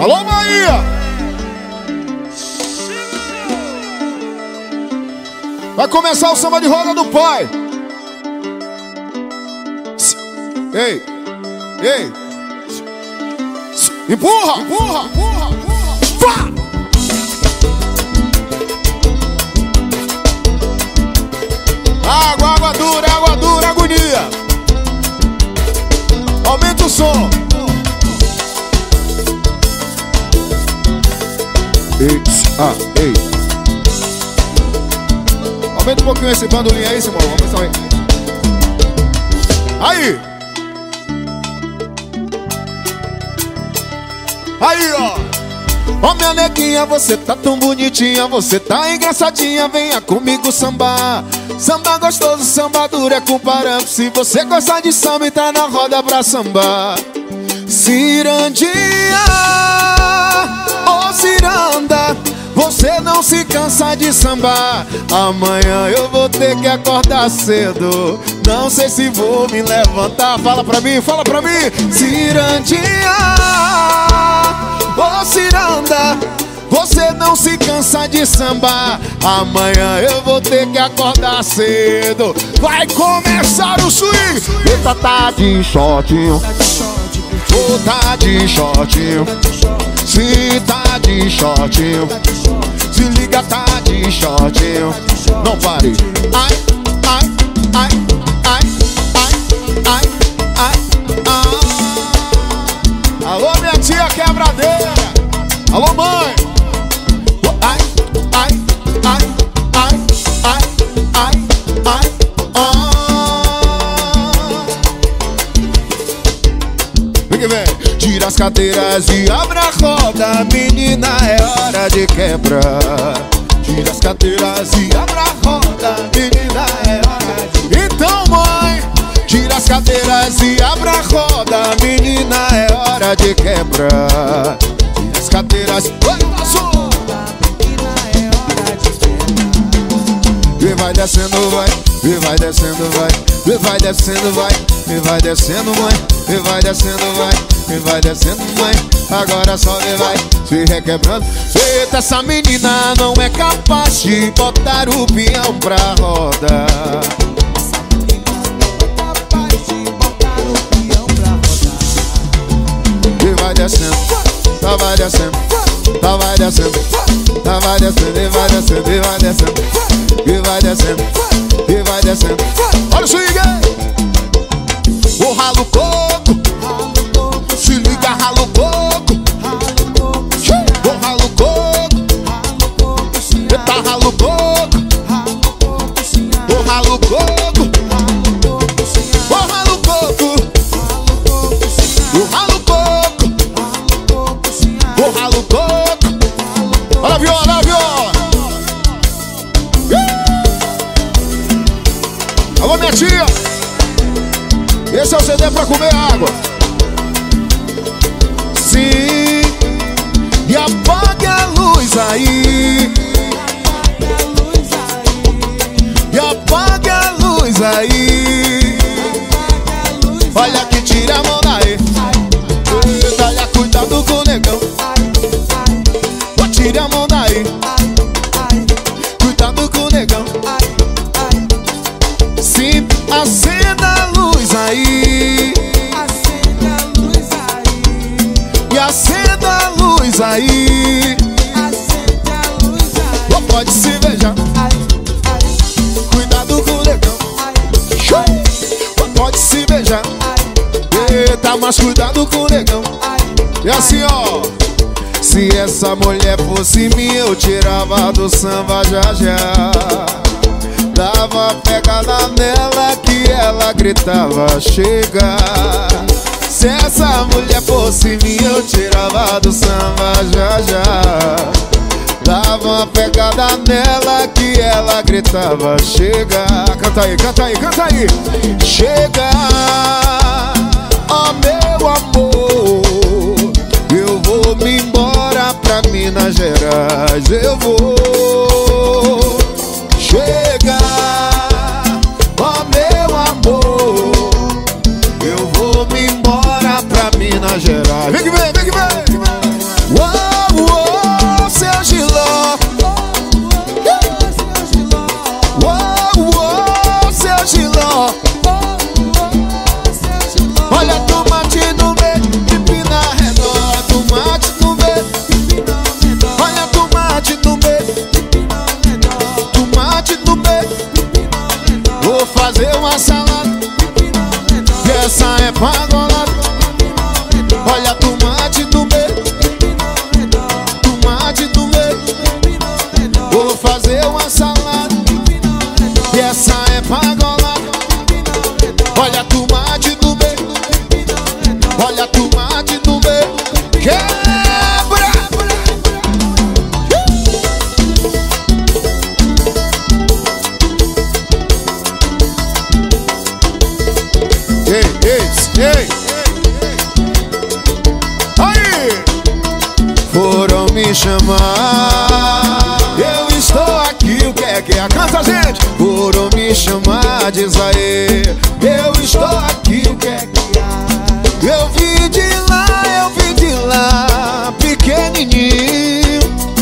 Alô, Bahia! Vai começar o samba de roda do pai. Ei, ei. Empurra, empurra, empurra, empurra. Vá! Água dura, agonia. Aumenta o som. Ei, ei. Aumenta um pouquinho esse bandolim aí, Simão. Vamos ver aí. Aí, ó. Ó, minha neguinha, você tá tão bonitinha, você tá engraçadinha, venha comigo sambar. Samba gostoso, samba duro é com parâmetro. Se você gostar de samba e tá na roda pra sambar. Cirandinha, ô ciranda, você não se cansa de sambar. Amanhã eu vou ter que acordar cedo, não sei se vou me levantar. Fala pra mim, fala pra mim. Cirandinha, ô ciranda, você não se cansa de sambar. Amanhã eu vou ter que acordar cedo. Vai começar o swing. Eita, tá de shortinho, oh, tá de shortinho. Se tá de shortinho, se liga, tá de shortinho. Não pare. Ai, ai, ai, ai, ai, ai, ai, ai. Alô, minha tia quebradeira. Alô, mãe. Ai, ai, ai, ai, ai, ai, ai, ai. Vem que vem. Tira as cadeiras e abre a roda, menina, é hora de quebrar. Tira as cadeiras e abre a roda, menina, é hora de... Então, mãe, tira as cadeiras e abre a roda, menina, é hora de quebrar. Tira as cadeiras, oi, passou. E vai descendo, vai, e vai descendo, vai, e vai descendo, vai, e vai descendo, mãe, e vai descendo, vai, e vai descendo, mãe. Agora só e vai se requebrando. Eita, essa menina não é capaz de botar o peão pra roda. Essa menina não é capaz de botar o peão pra rodar. E vai descendo, tá vai descendo, tá vai descendo, tá vai descendo, e vai descendo, e vai descendo. E vai descendo, e vai descendo. Olha o swing! O ralo coco, se liga, ralo coco. O ralo coco, eita, ralo coco. O ralo coco, o ralo coco. O ralo coco, o ralo coco. Olha a viola, olha a viola. Alô, minha tia, esse é o CD pra comer água. Sim, e apague a luz aí. E apague a luz aí. Olha que tira a mão daí. Olha, cuidado com o negão. Tire a mão daí. Cuidado com o negão. Sim, acenda a luz aí. Acenda a luz aí. E acenda a luz aí. Acenda a luz aí. Ou pode se beijar. Cuidado com o negão. Ou pode se beijar. Eita, mas cuidado com o negão. E assim, ó. Se essa mulher fosse minha, eu tirava do samba já já. Dava pegada nela que ela gritava, chega. Se essa mulher fosse minha, eu tirava do samba já já. Dava uma pegada nela que ela gritava, chega. Canta aí, canta aí, canta aí. Chega, ó meu amor, eu vou me embora pra Minas Gerais, eu vou. Chega, ó meu amor, eu vou me embora pra Minas Gerais. Vem que vem, vem que vem. uma salada, e essa é pagolada. Olha tomate no meio, tomate no meio. Vou fazer uma salada, e essa é pagolada. Olha tomate no meio, olha tomate no meio. Quebra! Ei! Aí! Foram me chamar, eu estou aqui, o que é? Canta, gente! Foram me chamar, diz aí, eu estou aqui, o que é? Eu vim de lá, pequenininho,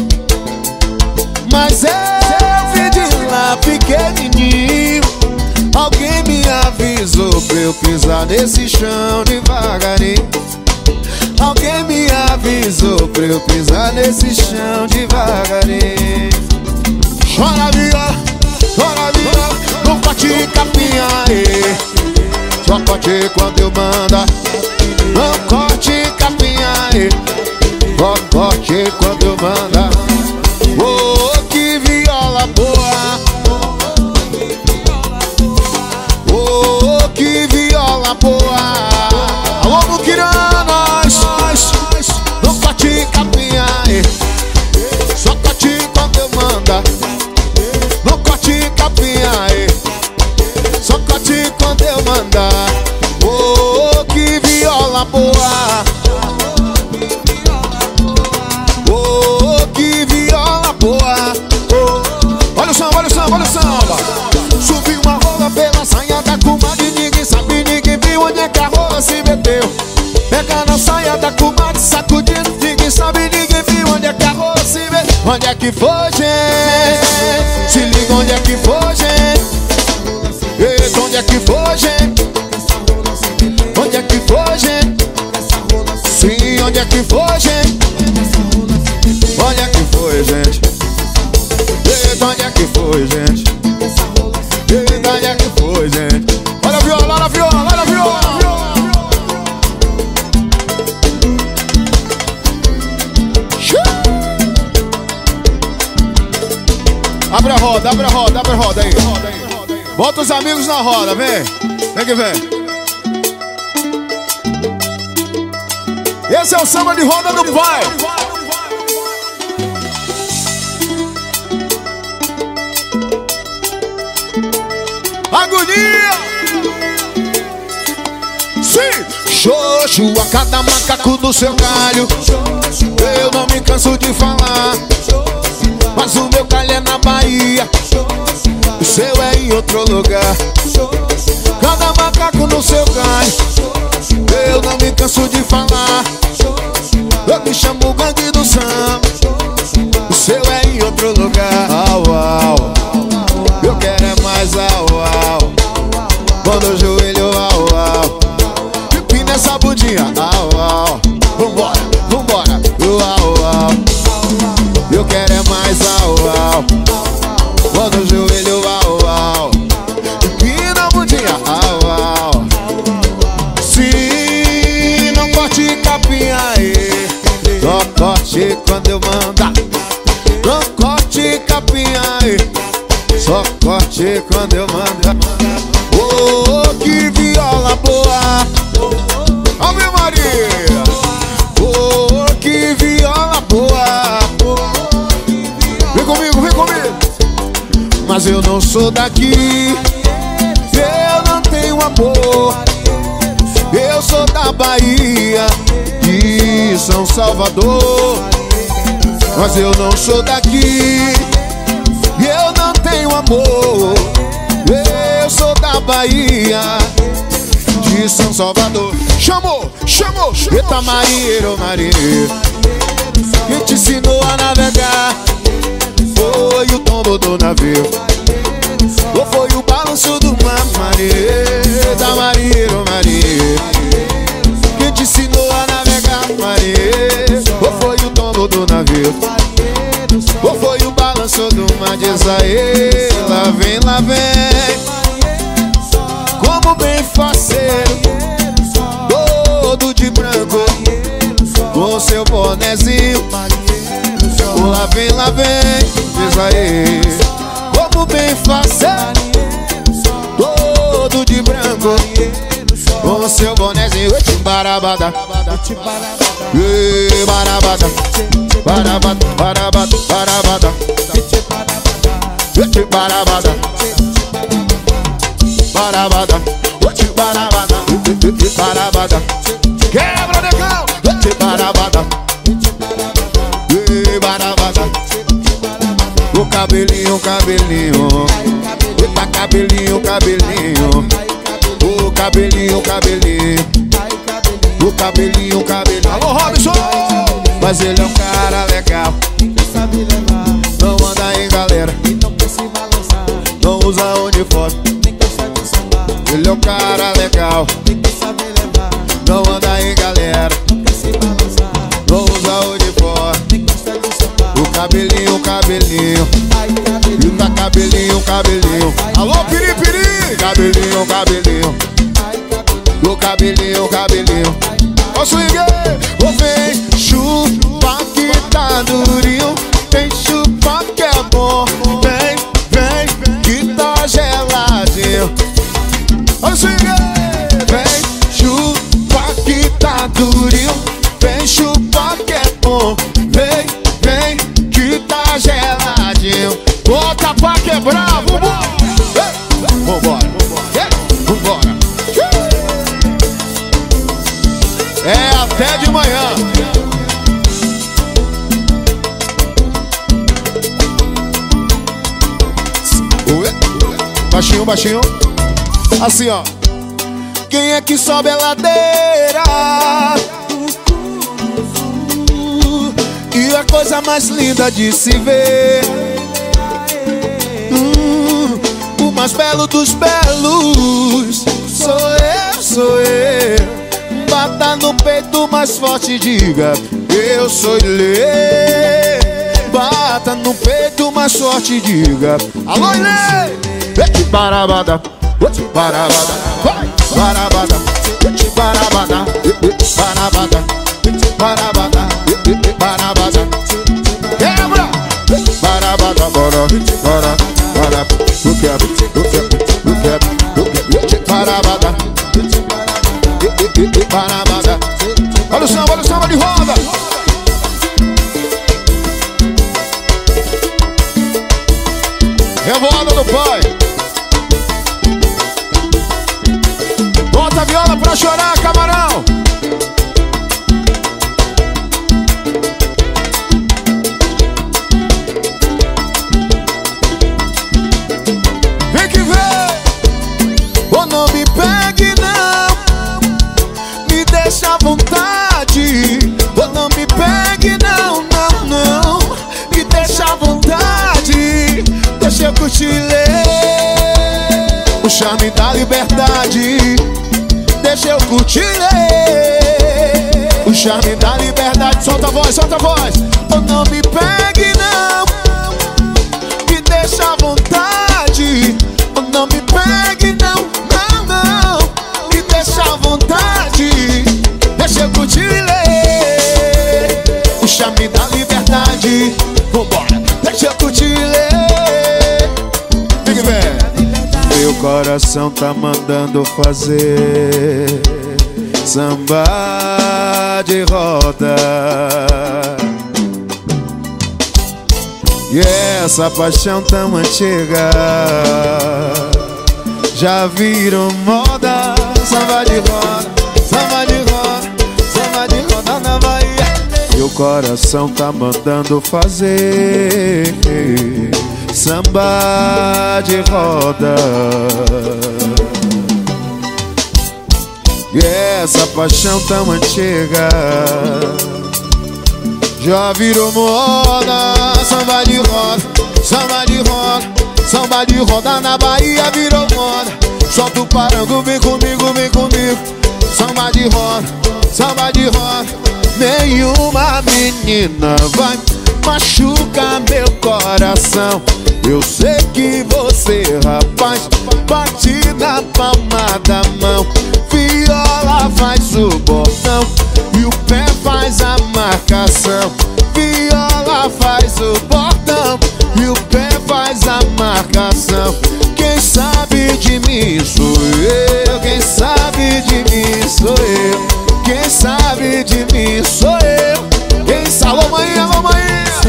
mas eu vim de lá, pequenininho. Alguém me avisou pra eu pisar nesse chão devagarinho. Alguém me avisou pra eu pisar nesse chão devagarinho. Chora viola, não corte capinha aí. Só corte quando eu manda. Não corte capinha aí. Só corte quando eu manda. Oh, que viola boa. Oh, que viola boa. Alô, Muquiranas. Não corte capinha aí. Só corte quando eu manda. Não corte capinha aí. Só corte quando eu manda. Oh, que viola boa. Oh, que viola boa. Oh. Olha o samba, olha o samba, olha o samba. Subiu uma rola pela saia da comadre. Ninguém sabe, ninguém viu onde é que a rola se meteu. Pega na saia da comadre, sacudindo. Ninguém sabe, ninguém viu onde é que a rola se meteu. Onde é que foi, gente? Se liga onde é que foi, gente. Eita, onde é que foi, gente? Onde é que foi, gente? Sim, onde é que foi, gente? Onde é que foi, gente? Eita, onde é que foi, gente? Eita, onde é que foi, gente? Olha a viola, olha a viola, olha a viola. Abre a roda, abre a roda, abre a roda aí. Bota os amigos na roda, vem. Vem que vem. Esse é o samba de roda do pai. Agonia! Sim! Xoxo a cada macaco do seu galho. Eu não me canso de falar, mas o meu galho é na Bahia, o seu é em outro lugar. Cada macaco no seu galho. Eu não me canso de falar, eu me chamo gangue do samba, o seu é em outro lugar. Au, au, eu quero é mais au, au. Quando o joelho au, au. Empina essa bundinha, au, au. Vambora, vambora, au, au. Eu quero é mais au, au. Quando o joelho au, au. Empina a bundinha, au, au. Sim, não corte capinha aí. Só corte quando eu mandar. Não corte capinha aí. Só corte quando eu mandar. Oh, que viola boa. Ave Maria. Oh, que viola boa. Vem comigo, vem comigo. Mas eu não sou daqui, eu não tenho amor. Eu sou da Bahia, de São Salvador. Mas eu não sou daqui, eu não tenho amor. Eu sou da Bahia, de São Salvador. Chamou, chamou, chamou. Eita, marinheiro, marinheiro, quem te ensinou a navegar foi o tombo do navio, ou foi o balanço do mar, marinheiro. Eita, marinheiro, marinheiro, quem te ensinou a navegar, marinheiro, ou foi o tombo do navio, ou foi o balanço do mar. Diz aí, lá vem, lá vem. como bem faceiro, todo de branco, com seu bonezinho. Lá vem, diz aí. Como bem faceiro, todo de branco, com seu bonezinho. Barabada, barabada, barabada, barabada, barabada, barabada, barabada, barabada. Quebra, negão. Barabada, barabada. O cabelinho, cabelinho. Eita, cabelinho, cabelinho. O cabelinho, cabelinho. O cabelinho, cabelinho. Alô, Robson! Mas ele é um cara legal, não anda em galera, não usa uniforme. Ele é um cara legal, não anda em galera, não usa uniforme. O cabelinho, cabelinho. Eita, cabelinho, cabelinho. Alô, piripiri! Cabelinho, cabelinho. O cabelinho, cabelinho. Ó, swing! Ô, vem chupa que tá durinho, vem chupa que é bom, vem, vem que tá geladinho. Ó, swing! Vem chupa que tá durinho, vem chupa que é bom, vem, vem que tá geladinho. Bota pra quebrar, vambora! Vambora, vambora. É até de manhã. Baixinho, baixinho. Assim, ó. Quem é que sobe a ladeira? E a coisa mais linda de se ver, o mais belo dos belos sou eu, sou eu. Bata no peito mais forte e diga: eu sou Ilê. Bata no peito mais forte e diga: alô, Ilê. Barabada, barabada, vai, barabada, barabada, barabada, barabada, barabada. Quebra! Barabada, bora, bora, bora. Eu quero, eu quero, eu quero, eu quero. Barabada, barabada. Olha o samba de roda. Revoada do pai. Bota a viola pra chorar, camarão. Vem que vem. Oh, não me pegue não, me deixa à vontade. Oh, não me pegue não, não, não, me deixa à vontade. Deixa eu curtir o charme da liberdade. Deixa eu curtir o charme da liberdade. Solta a voz, solta a voz. Oh, não me pegue não, me deixa à vontade. Oh, não me pegue não, não, não, me deixa à vontade. Deixa eu curtir o charme da liberdade. Vambora, deixa eu curtir. Fique bem. Meu coração tá mandando fazer samba de roda. E essa paixão tão antiga já virou moda. Samba de roda, samba de roda, samba de roda na Bahia. Meu coração tá mandando fazer samba de roda. E essa paixão tão antiga já virou moda. Samba de roda, samba de roda, samba de roda na Bahia virou moda. Solta o parango, vem comigo, vem comigo. Samba de roda, samba de roda. Nenhuma menina vai machucar meu coração. Eu sei que você, rapaz, bate na palma da mão. Viola faz o botão e o pé faz a marcação. Viola faz o botão e o pé faz a marcação. Quem sabe de mim sou eu, quem sabe de mim sou eu, quem sabe de mim sou eu. Quem sabe, alô mãe, alô mãe.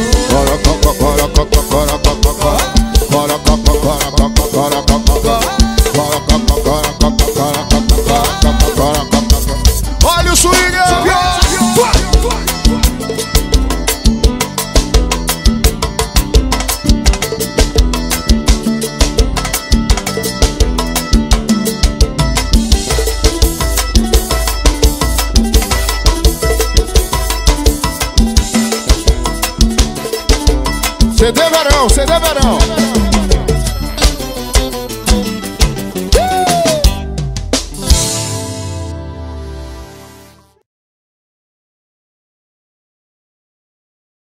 Olha o swing. CD verão, CD verão.